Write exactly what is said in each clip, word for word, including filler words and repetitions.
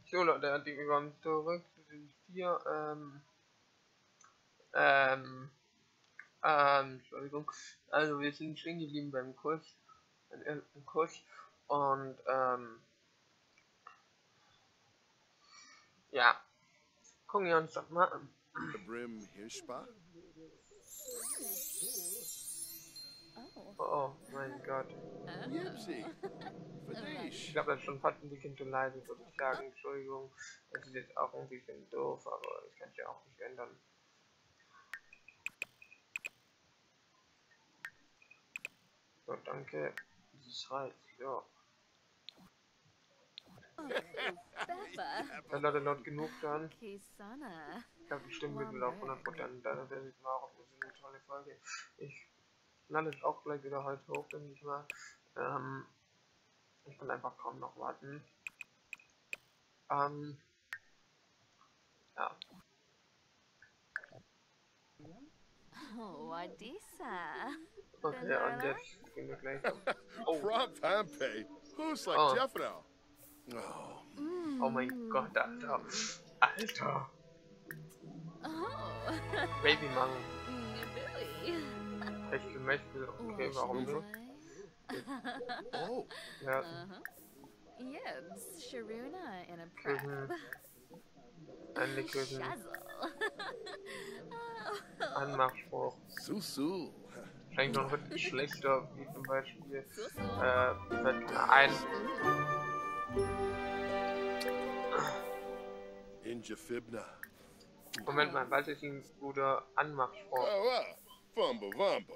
So Leute, die kommen zurück zu den vier, ähm, ähm, ähm, Entschuldigung, also wir sind stehen geblieben beim Kurs, beim Kurs und, ähm, ja, gucken wir uns doch mal an. Brim Hirschba? Oh, oh mein Gott. Yipsy. Ich Fadish. glaube, das ist schon fast ein bisschen zu leise, würde ich sagen. Entschuldigung, das ist jetzt auch ein bisschen doof, aber das kann ich ja auch nicht ändern. So, danke. Das reicht, ja. Dann hat er laut genug dann. Ich glaube, die Stimmen wird wieder auf hundert Prozent. Das ist auch eine tolle Folge. Ich lande es auch gleich wieder heute hoch, denke ich mal. Ähm, ich kann einfach kaum noch warten. Ähm, ja. Oh, Adisa. Okay, und jetzt gehen wir gleich um. Oh. Prompt Hampe. Who's like Oh. Jeff now? Oh. Oh mein Gott, Alter. Alter. Babymann. Ich zum Beispiel, okay, warum nicht? Oh. Ja. Yibs, Sharuna in a Mhm. prep. Eine Küssen. Shazzle. Anmachspruch. Susu. Wahrscheinlich noch richtig schlechter, wie zum Beispiel, äh, fällt mir ein. Injafibna. Moment mal, was ist ein guter Anmachspruch? Oh, uh. Fumba Vumba.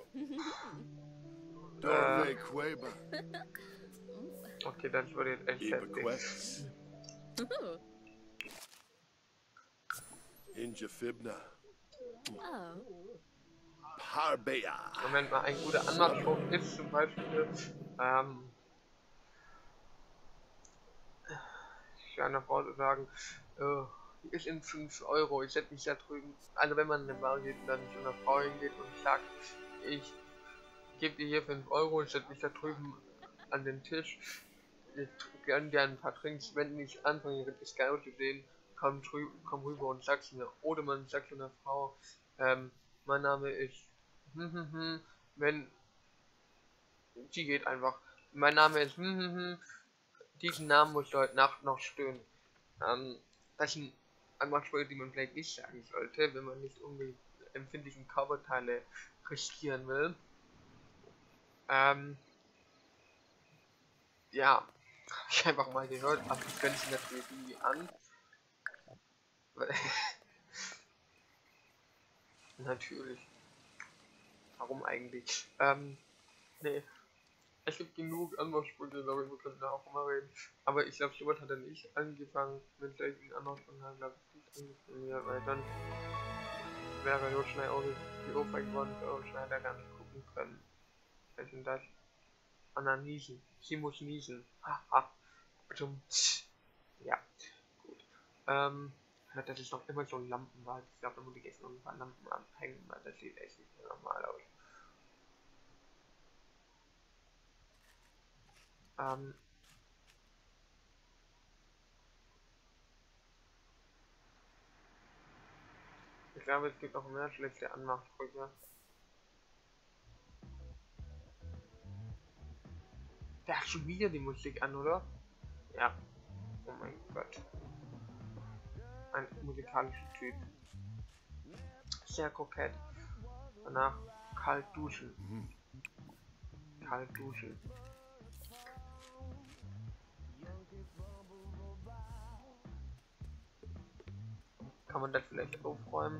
Dorve Queba. Okay, das würde jetzt echt Iba heftig. Quest. Injafibna. Oh. Parbea. Moment mal, ein guter Anmachspruch ist zum Beispiel, ähm, ich kann einer Frau sagen, äh, hier ist in fünf Euro, ich setze mich da drüben, also wenn man in eine Bar geht und dann zu einer Frau hingeht und sagt, ich gebe dir hier fünf Euro, ich setze mich da drüben an den Tisch, ich gönn dir ein paar Drinks, wenn ich anfange, das geil zu sehen, komm, drüben, komm rüber und sag's mir. Oder man sagt zu einer Frau, ähm, mein Name ist, hm, hm, hm, wenn, die geht einfach, mein Name ist, hm, hm, hm, diesen Namen muss ich heute Nacht noch stöhnen. Ähm, das sind Anmachsprüche, die man vielleicht nicht sagen sollte, wenn man nicht unbedingt empfindlichen Körperteile riskieren will. Ähm, ja, hab ich einfach mal gehört, aber ich könnte sie natürlich nie an. Natürlich. Warum eigentlich? Ähm, nee. Es gibt genug Anmachsprüche, darüber können wir auch mal reden. Aber ich glaube, sowas hat er nicht angefangen mit solchen Anmachsprüchen, hat glaube ich nicht angefangen, ja, weil dann wäre so schnell auch die Ohrfeige worden, so schnell da gar nicht gucken können. Was ist denn das? Anna niesen. Sie muss niesen. Haha. Ja, gut. Ähm, das ist noch immer so ein Lampenwald. Ich glaube, da muss ich jetzt noch ein paar Lampen anhängen, weil das sieht echt nicht mehr normal aus. Ähm, ich glaube, es gibt noch mehr schlechte Anmachsprüche. Der hat schon wieder die Musik an, oder? Ja. Oh mein Gott. Ein musikalischer Typ. Sehr kokett. Danach kalt duschen. Kalt duschen. Kann man das vielleicht aufräumen?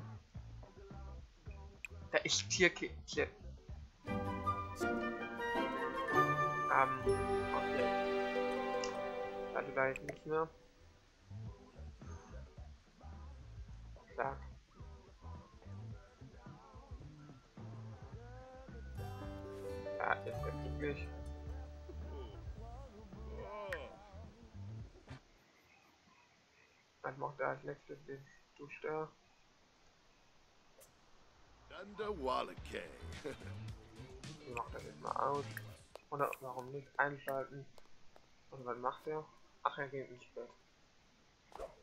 Da ist Tierkäse. Ähm, okay. Also da ist nichts mehr. Zack. Ja, ist ja glücklich. Was macht er als nächstes? Den duscht er. Dundawalake. Ich mach das jetzt mal aus. Oder warum nicht einschalten? Und was macht er? Ach, er geht ins Bett.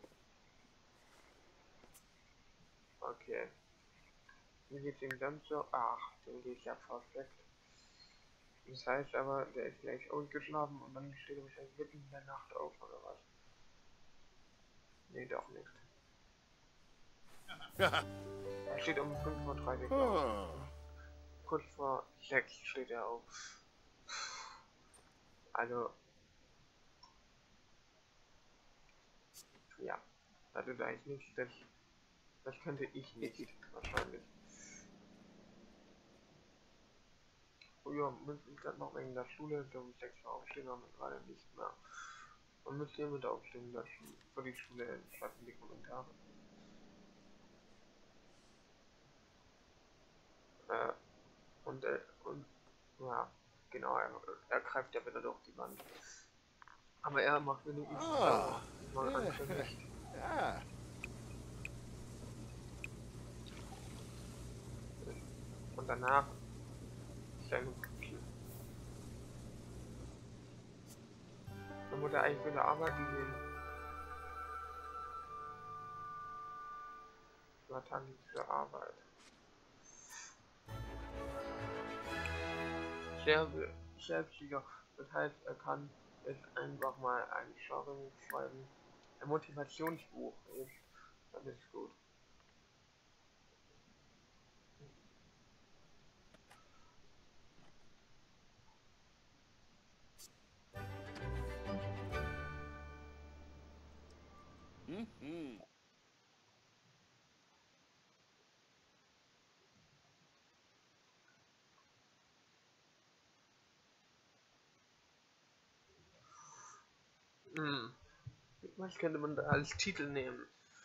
Okay. Wie geht's ihm dann so? Ach, dem geht's ja perfekt. Das heißt aber, der ist gleich ausgeschlafen und dann steht er wahrscheinlich mitten in der Nacht auf, oder was? Nee, doch nicht. Er steht um fünf Uhr dreißig auf. Huh. Kurz vor sechs steht er auf. Also, ja. Das ist eigentlich nichts, das, das könnte ich nicht, wahrscheinlich. Früher müsste ich dann noch wegen der Schule so um sechs Uhr aufstehen, aber gerade nicht mehr. Man müsste mit aufstehen, das für die Schule schaffen die Kommentare. Äh, und, äh, und, ja, genau, er, er greift ja wieder durch die Wand. Aber er macht wenigstens Ah. äh, mal anständig. Yeah. Und danach seine Küche. Dann muss er eigentlich wieder arbeiten gehen. Zwei Tage für Arbeit. Sehr, sehr sicher. Das heißt, er kann jetzt einfach mal ein Genre schreiben. Ein Motivationsbuch ist. Das ist gut. Mm-hmm. Hm. Was könnte man da als Titel nehmen?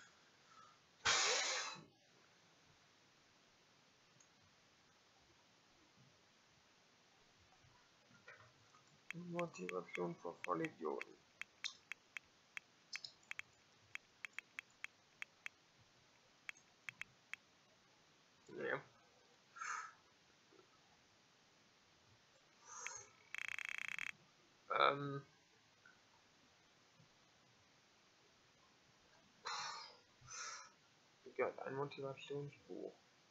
Motivation für Vollidioten. Nee. Ähm. Ja, ein Motivationsbuch.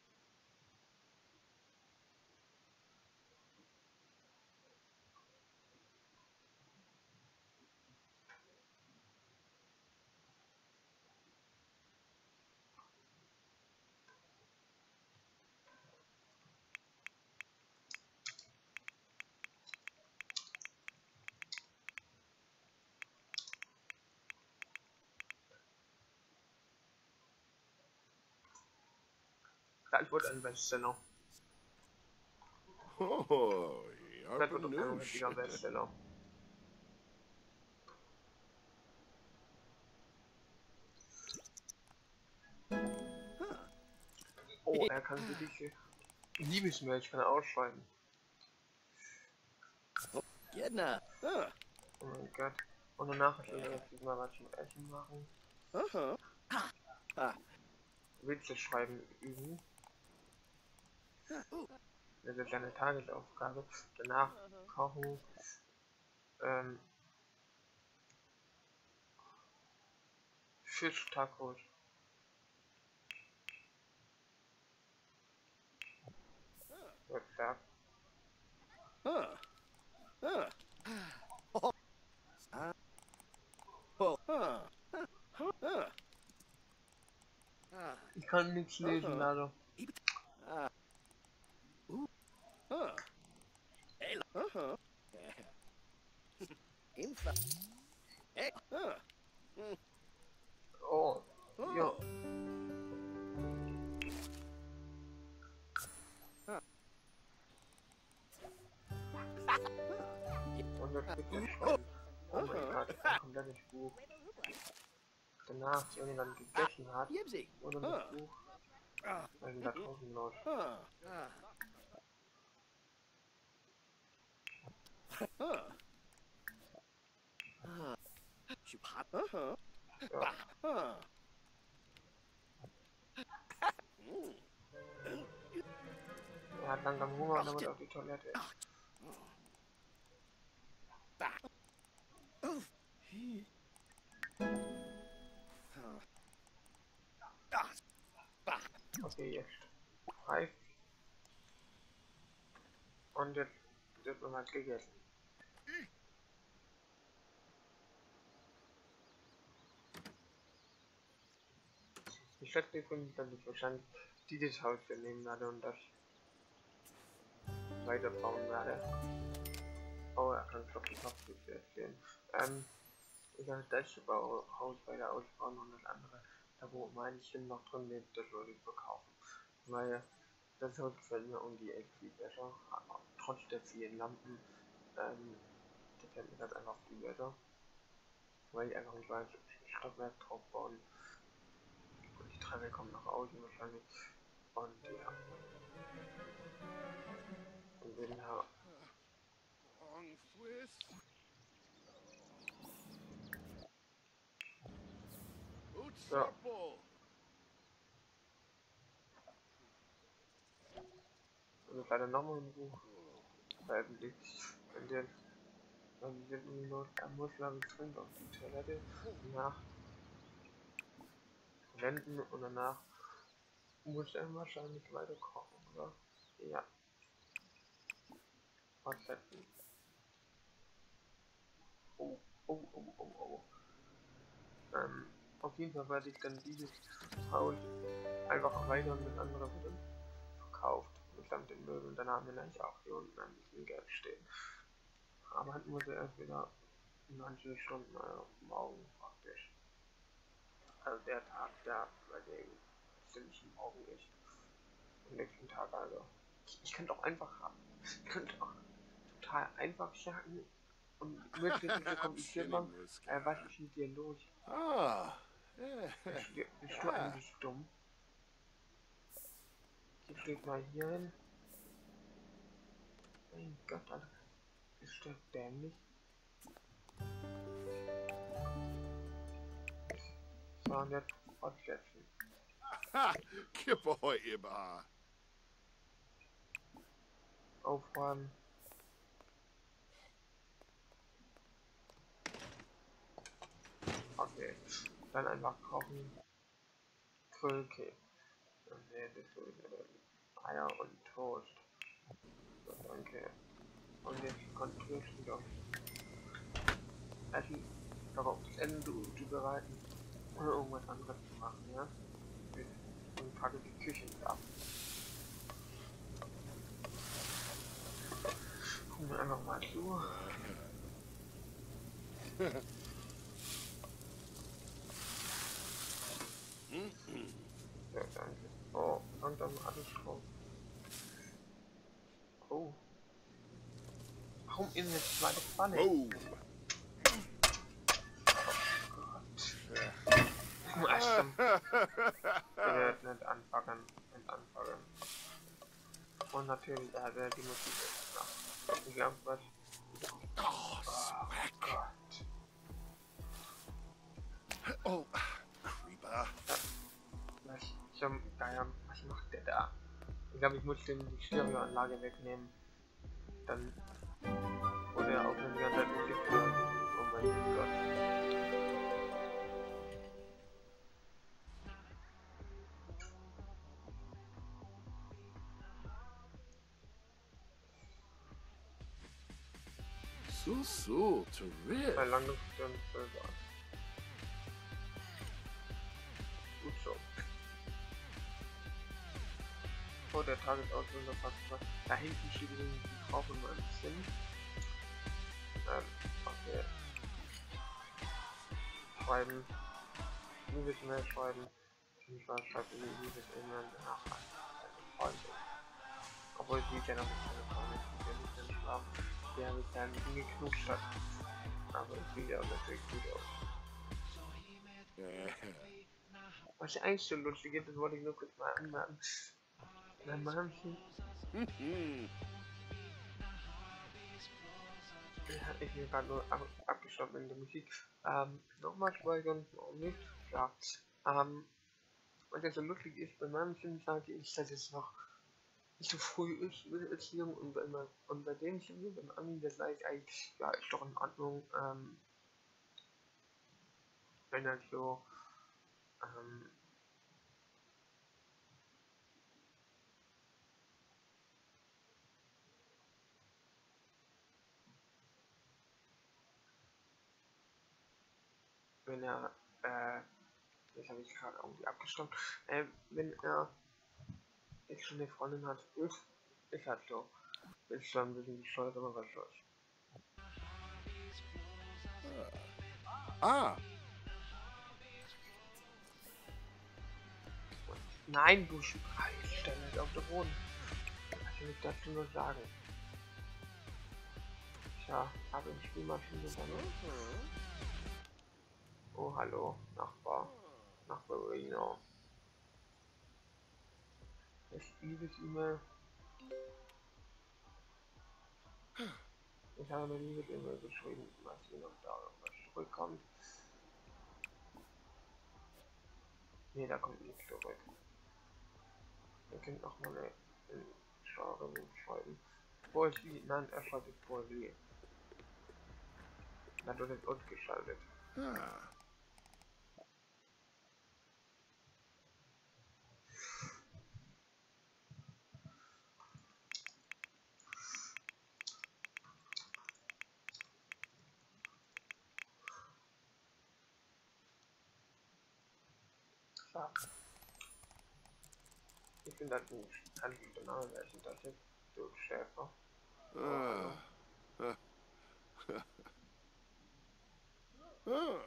Das wird ein Bestseller. Oh, Das wird ein Yarpanoosh. richtiger Bestseller. Oh, er kann für diese Liebesmails kann er ausschreiben. Gedna. Huh. Oh mein Gott. Und danach will er jetzt mal was zum Essen machen. Uh-huh. Witze schreiben üben. Das ist seine Tagesaufgabe. Danach kochen. Ähm, Fisch-Tacos. WhatsApp. Huh. Huh. Oh. Uh. Oh. Huh. Huh. Huh. Ah. Ich kann nichts lesen, leider. Ah. Ooh. Huh. Hey. Uh-huh. In fact. Hey. Huh. Mm. Oh, Oh. ja. Und das wird er schreiben. Oh mein Gott, ein komplettes Buch. Danach, wenn er dann gegessen hat, Yibsy. oder das Buch, Ah. dann da draußen los. Huh. Ah. Huh. Ah. Chupat. Uh-huh. Ja. Huh. Mm. Er hat langsam Hunger und dann wird auf die Toilette. Oof. Huh. Ah. Bah. Okay, jetzt frei. Und jetzt wird man mal gegessen. Ich schätze übrigens, dass ich wahrscheinlich dieses Haus hier nehmen werde und das weiterbauen werde. Oh, er kann schon die Kopfhüte erzählen. Ähm, ich werde das Haus weiter ausbauen und das andere, da wo manchen noch drin lebt, das würde ich verkaufen. Weil das Haus gefällt mir um die Ecke viel besser. Aber trotz der vielen Lampen, ähm, gefällt mir das einfach viel besser. Weil ich einfach nicht weiß, ich Stockwerk drauf bauen. Und die Treppe kommt nach außen wahrscheinlich. Und ja. Und wenn ja. Wrong Swiss. Ja. Utsupo. Und ich leider nochmal ein Buch veröffentlicht. Und jetzt, dann sind wir nur, er muss glaube ich dringend auf die Toilette. Danach wenden und danach muss er wahrscheinlich weiter kochen, oder? Ja. Fortsetzen. Oh, oh, oh, oh, oh. Ähm, auf jeden Fall werde ich dann dieses Haus einfach erweitern mit anderen wieder verkauft. Mitsamt den Möbeln. Dann haben wir nämlich auch hier unten ein bisschen Geld stehen. Aber halt muss er erst wieder neunzig Stunden äh, morgen praktisch. Also der Tag, der bei dem ziemlich morgen ist. Am nächsten Tag also. Ich, ich könnte auch einfach haben. Ich könnte auch total einfach sagen und möchte nicht so kompliziert machen. Äh, was ist mit dir los? Ah. Bist du, bist du eigentlich dumm? Ich leg mal hier hin. Mein Gott, Alter. Ist der dämlich? So, und jetzt fortsetzen. Ha! Kippoy Iba. Aufräumen. Okay. Dann einfach kochen. Kröke. Nee, das ist Eier und Toast. So, danke. Und jetzt konzentrierst du dich auf Essen, darauf das Essen zu, zu bereiten oder irgendwas anderes zu machen, ja? Und packe die Küche mit ab. Gucken wir einfach mal zu. Ja, danke. Oh, und dann alles drauf. Oh. Warum in eine zweite Pfanne? Oh. Ach, dann wird nicht anfangen. Nicht anfangen. Und natürlich, da hat er die Musik nach. Ich glaube, was. Oh, Oh Gott. Oh, Creeper. Was, zum Geier, was macht der da? Ich glaube, ich muss den die Stereoanlage wegnehmen. Dann wurde er auch eine ganze Zeit Musik hören. Oh mein Gott. So, so, terrific. Verlangungsstern Silber. Gut so. Vor der Tagesausbildung fast was. Da hinten steht übrigens die Frau von meinem Sim. Ähm, okay. Schreiben. Liebesmail schreiben. Ich war schreibt in die Liebes-E-Mail danach an. Also Freunde. Obwohl sie ja noch nicht keine Freunde ist, die ja nicht mehr schlafen. Die habe ich dann hingeknutscht hat. Aber es sieht ja auch natürlich gut aus. Was ja eigentlich so lustig ist, das wollte ich nur kurz mal anmerken. Mein Mamchen. Ja, ich bin gerade nur ab abgestoppt in der Musik. Ähm, nochmal speichern, warum nicht? Ja. Ähm, was ja so lustig ist, bei meinem Film sage ich, dass es noch nicht so früh ist mit der Beziehung und bei, mein, und bei dem Film, beim Ami, das sage ich eigentlich, ja, ist doch in Ordnung, ähm, wenn er so, ähm, wenn er, äh, jetzt habe ich gerade irgendwie abgestimmt, äh, wenn er jetzt schon eine Freundin hat, ist, ist halt so. Ist schon ein bisschen bescheuert, aber was soll's. Ah, Nein, du Scheiße, stell nicht auf den Boden. Was soll ich dazu nur sagen? Tja, habe ich Spielmaschine gesammelt. Oh, hallo, Nachbar. Nachbarino. Ist Liebes-E-Mail. Ich habe eine Liebes-E-Mail geschrieben, was hier noch da irgendwas zurückkommt. Ne, da kommt nichts zurück. Ihr könnt noch mal eine Steuerung schreiben. Poesie, nein, er schreibt jetzt Poesie. Dann wird es ausgeschaltet. ah. Ja. Ich finde das ein ganz guter Name, wer ist denn das jetzt? Du Schäfer. Ah. Ah. Ah.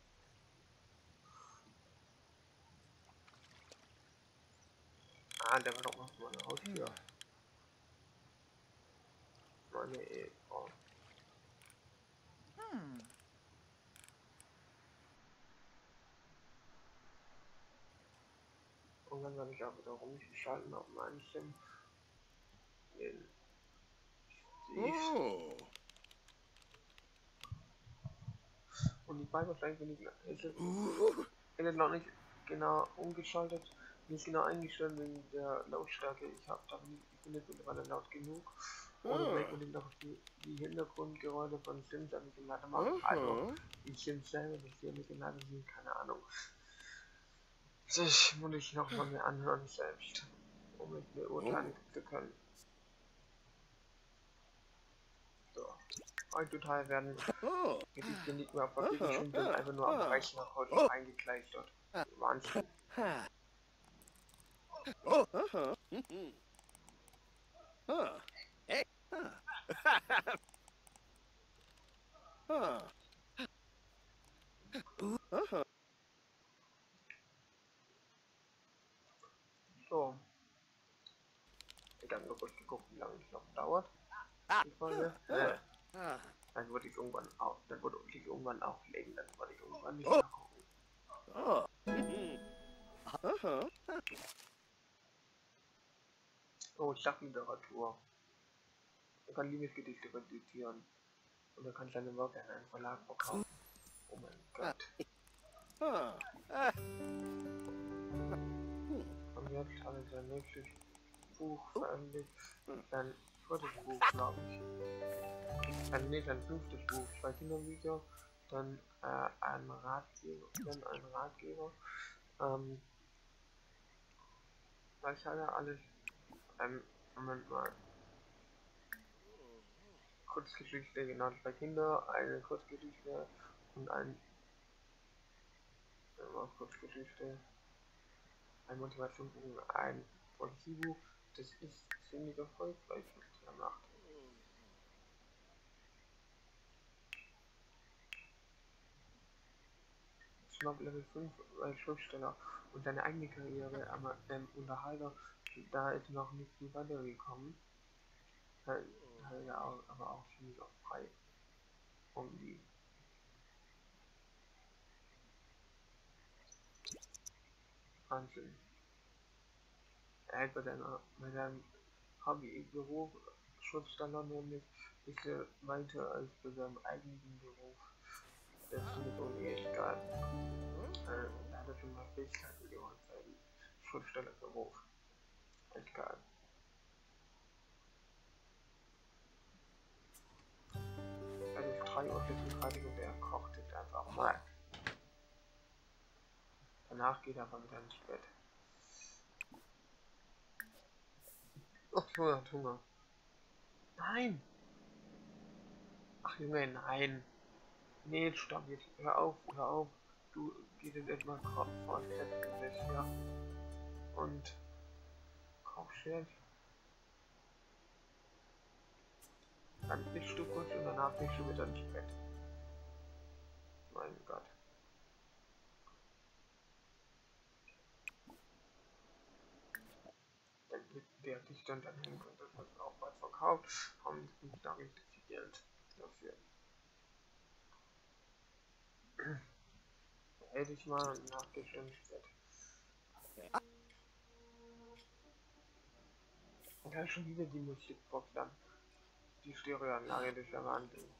Ah, der war doch mal meine Haustür. Meine Ehefrau. Hmm. Und dann habe ich auch wieder rumgeschalten auf meinen Sim. Den siehst. Oh. Und die beiden wahrscheinlich bin ich ist es, Ooh. ist es noch nicht genau umgeschaltet, nicht genau eingestellt wegen der Lautstärke. Ich habe da nie, ich bin jetzt mittlerweile laut genug. Oder Ah. vielleicht unbedingt noch die, die Hintergrundgeräusche von Sims ein bisschen lauter machen. Also Uh-huh. die Sims selber, dass die ein bisschen lauter sind, keine Ahnung. Das muss ich noch mal mir anhören selbst, um es beurteilen zu können. So. Heutzutage werden Oh. Gedichte nicht mehr auf Papier geschrieben, sondern einfach nur am Rechner heute eingekleistert. Wahnsinn. Oh, uh-huh. Mhm. Huh. Hey. Huh. Huh. Uh-huh. So. Ich habe nur kurz geguckt, wie lange es noch dauert. Die Folge. Huh. Äh, Ah. dann würde ich irgendwann auch, dann würde ich irgendwann auflegen, dann würde ich irgendwann nicht Oh. mehr gucken. Oh. Mhm. Uh-huh. Oh, Sachliteratur. Man kann Liebesgedichte rezitieren. Und er kann seine Werke an einen Verlag verkaufen. Oh mein Gott. Huh. Ah. Und jetzt habe ich sein nächstes Buch veröffentlicht. Sein viertes Buch, glaube ich. Also nicht sein fünftes Buch. Zwei Kinderbücher, dann äh, ein Ratgeber, dann ein Ratgeber. Ähm, was hat er alles? Ähm, Moment mal. Kurzgeschichte, genau, zwei Kinder, eine Kurzgeschichte und ein äh, Kurzgeschichte, ein Motivationsbuch, ein Poesiebuch. Das ist ziemlich erfolgreich, was er macht. Schnapp Level fünf als Schriftsteller und seine eigene Karriere am ähm, Unterhalter, da ist noch nicht viel weitergekommen. Da da ist er auch, aber auch ziemlich auch frei um die Wahnsinn. Er hat bei, seiner, bei seinem Hobby-Beruf Schriftsteller nämlich ist er weiter als bei seinem eigentlichen Beruf. Das finde ich irgendwie echt geil. Äh, er hat schon mal Fähigkeiten geholt beim Schriftstellerberuf. Echt geil. Es ist drei Uhr sechsunddreißig und er kocht jetzt einfach mal. Danach geht er aber wieder ins Bett. Oh, Junge hat Hunger. Nein! Ach Junge, nein! Nee, stopp jetzt. Hör auf, hör auf. du gehst jetzt erstmal fortsetzen das hier und kaufst jetzt. Dann bist du kurz und danach bist du wieder ins Bett. Mein Gott. Dann werde ich dann dann hin und das wird auch bald verkauft. Haben nicht da richtig viel Geld dafür. Hätte ich mal nachgeschaut. Und dann schon wieder die Musikbox dann. Die Stereoanlage, das ist ja Wahnsinn.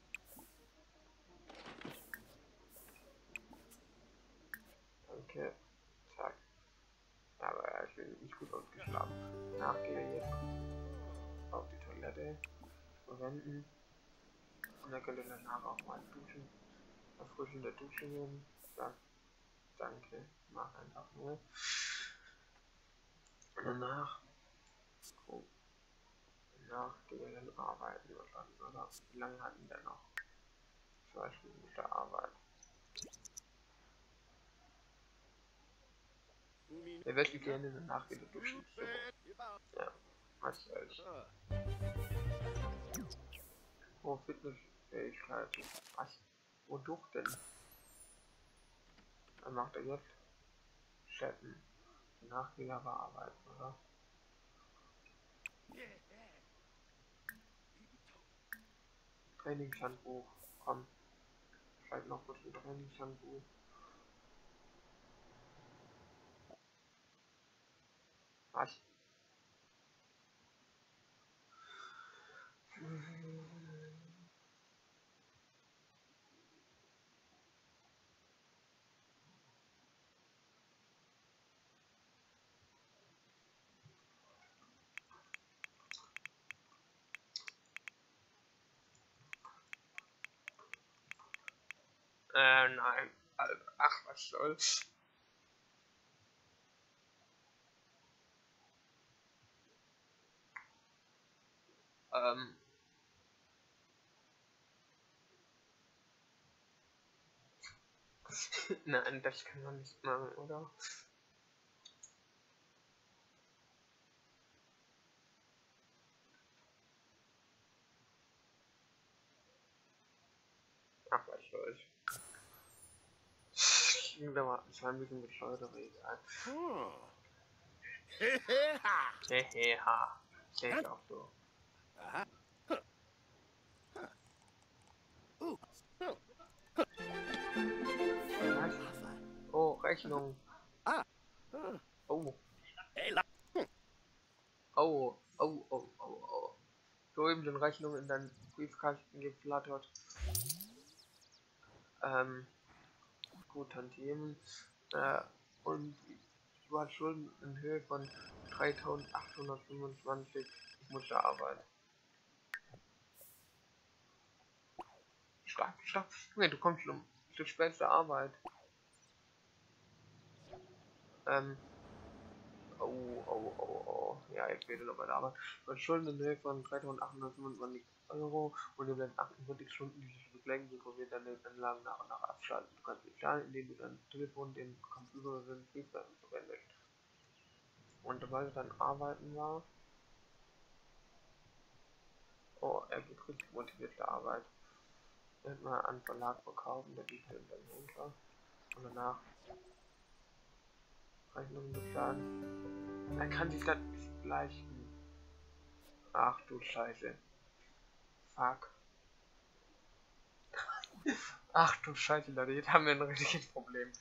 Danke. Zack. Aber ich bin nicht gut ausgeschlafen. Nachgehe jetzt auf die Toilette verwenden. Und dann könnt ihr danach auch mal duschen. Erfrischende Dusche nehmen. Sag, danke. Mach einfach nur. Und danach. Oh, danach gehen wir dann arbeiten wahrscheinlich, oder? Wie lange hatten wir noch? Zwei Stunden mit der Arbeit. Der wird die gerne danach wieder duschen. Ja, was soll's. Oh, Fitnessfähigkeit. Was? Wodurch denn? Dann macht er jetzt Chatten. Danach wieder bearbeiten, oder? Trainingshandbuch. Komm. Vielleicht noch kurz ein Trainingshandbuch. Was? Äh, nein. Ach, was soll's. Ähm. Nein, das kann man nicht machen, oder? Ach, was soll's. Ich bin da mal, ich war ein bisschen bescheuert, aber egal. Huh. Hehe, ha. Sehe ich auch so. Aha. Ooh. Was? Oh, Rechnung. Ah. Huh. Oh. Hey, la. Oh, oh, oh, oh, oh. Soeben sind Rechnungen in deinen Briefkasten geflattert. Ähm, gut, Tantiemen. Äh, und du hast Schulden in Höhe von dreitausendachthundertfünfundzwanzig. Ich muss da arbeiten. Stopp, stopp. Nee, du kommst schon zu spät zur Arbeit. Ähm. Oh, oh, oh, oh. Ja, jetzt geht es noch bei der Arbeit. Du hast Schulden in Höhe von dreitausendachthundertfünfundzwanzig Euro und du werden achtundvierzig Stunden dieses Begleichen informiert deine Anlagen nach und nach abschalten. Du kannst bezahlen, indem du dein Telefon, den Computer oder den Briefkasten verwendest. Und sobald du dann arbeiten war. Oh, er geht richtig motiviert zur Arbeit. Er hat mal einen Verlag verkaufen, der liegt dann runter. Und danach Rechnungen bezahlen. Er kann sich das nicht leisten. Ach du Scheiße. Fuck. Ach du Scheiße, Leute, jetzt haben wir ein richtiges Problem.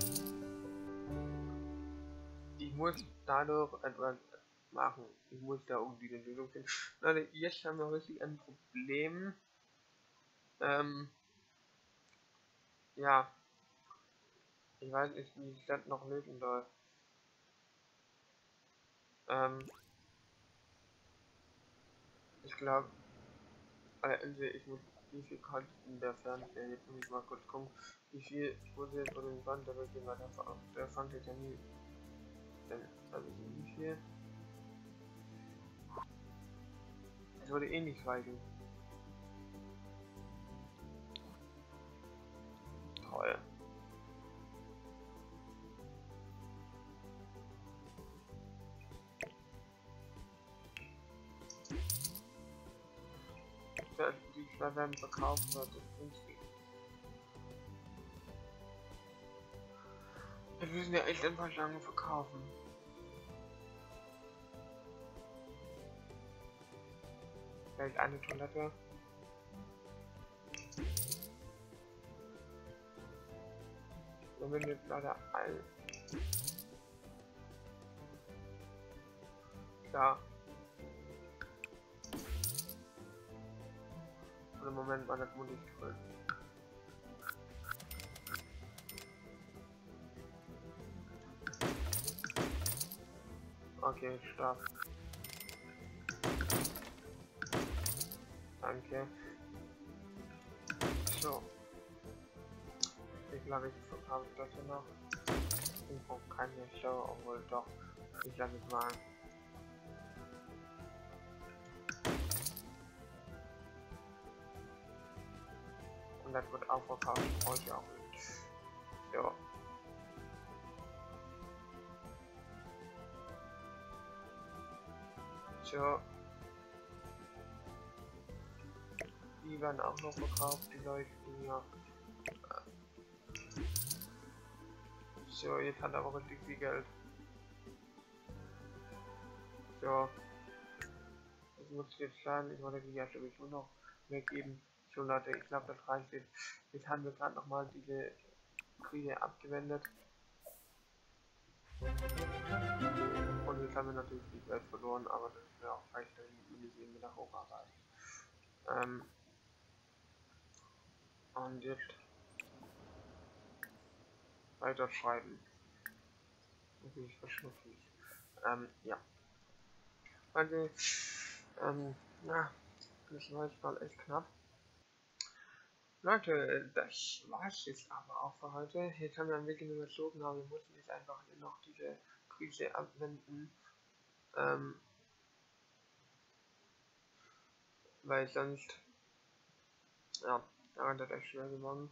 Ich muss dadurch etwas machen. Ich muss da irgendwie eine Lösung finden. Leute, jetzt haben wir richtig ein Problem. Ähm. Ja. Ich weiß nicht, wie ich das noch lösen soll. Ähm. Ich glaube. Also ich muss. Wie viel kostet denn der Fernseher? Jetzt muss ich mal kurz gucken. Wie viel wurde jetzt oder den Band, der wird hier weiter verkauft. Der fand ich ja nie. Denn, also wie viel? Es würde eh nicht reichen. Toll. die zwei werden verkauft oder so günstig. Wir müssen ja echt ein paar Schlangen verkaufen. Vielleicht eine Toilette. Wir müssen jetzt leider ein. Ja. Für den Moment war das Mund nicht drin. Okay, stopp. Danke. So. Ich glaube, ich verkaufe das hier noch. Ich brauche keine Show, obwohl doch. Ich lasse es mal. Und das wird auch verkauft. Brauche ich auch nicht. So. So. Die werden auch noch verkauft, die leuchten hier. So, jetzt hat er aber richtig viel Geld. So. Das muss jetzt sein, ich wollte die ja sowieso noch weggeben. So Leute, ich glaube das reicht jetzt. Jetzt haben wir gerade nochmal diese Krise abgewendet. Und jetzt haben wir natürlich die Welt verloren, aber das ist ja auch vielleicht wenn ich eben wieder hocharbeiten. Ähm und jetzt weiter schreiben. Natürlich verschnupfen. Ähm, ja. Also, ähm, ja, das war jetzt mal echt knapp. Leute, das war's jetzt aber auch für heute. Jetzt haben wir ein bisschen überzogen, aber wir mussten jetzt einfach noch diese Krise abwenden. Ähm, weil sonst, ja, daran hat das echt schwer geworden.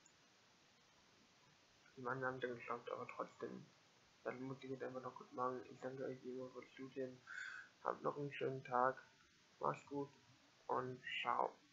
Die Mann haben dann geklappt, aber trotzdem, dann muss ich jetzt einfach noch gut machen. Ich danke euch immer für das Zusehen. Habt noch einen schönen Tag. Macht's gut und ciao.